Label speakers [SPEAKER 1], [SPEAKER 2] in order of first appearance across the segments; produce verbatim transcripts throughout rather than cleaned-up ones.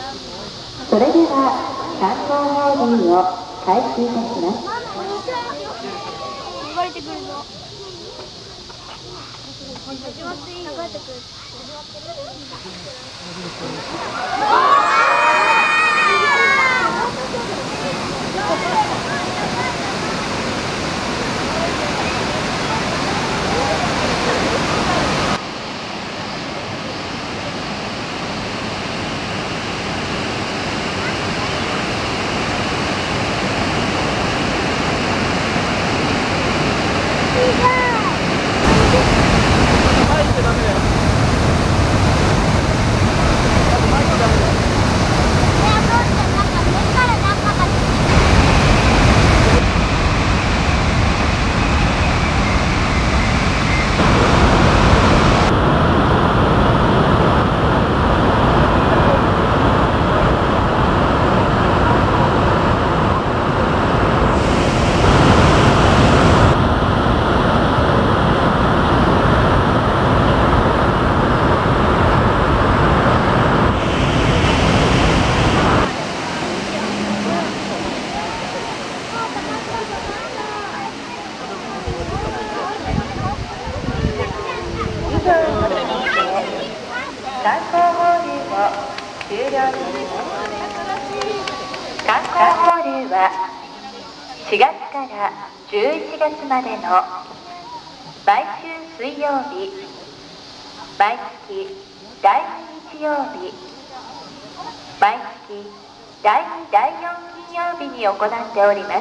[SPEAKER 1] それでは観光放流を開始いたします。
[SPEAKER 2] 流れてくるぞ。始まっていいよ。流れてくる。
[SPEAKER 1] 観光放流を終了します。観光放流はしがつからじゅういちがつまでの毎週水曜日、毎月だいに日曜日、毎月だいに、だいよん金曜日に行っております。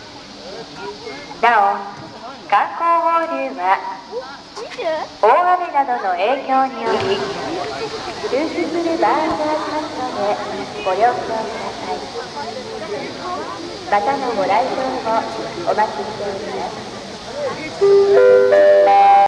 [SPEAKER 1] なお、観光放流は大雨などの影響により中止する場合がありますのでご了承ください。またのご来場をお待ちしております。